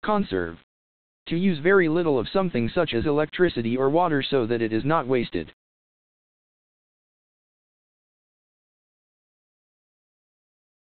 Conserve. To use very little of something such as electricity or water so that it is not wasted.